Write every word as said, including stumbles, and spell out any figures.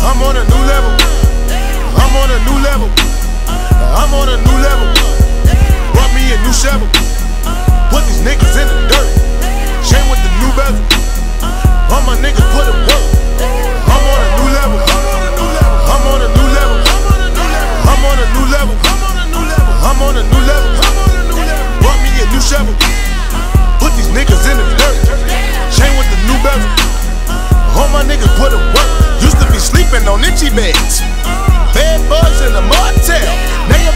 I'm on a new level. I'm on a new level. I'm on a new level. Brought me a new shovel. Put these niggas in the dirt. Chain with the new bezel. All my niggas put in work. I'm on a new level. I'm on a new level. I'm on a new level. I'm on a new level. Brought me a new shovel. Put these niggas in the dirt. Chain with the new bezel. All my niggas put in work. Used to be sleeping on itchy beds. Bed bugs in the motel. Now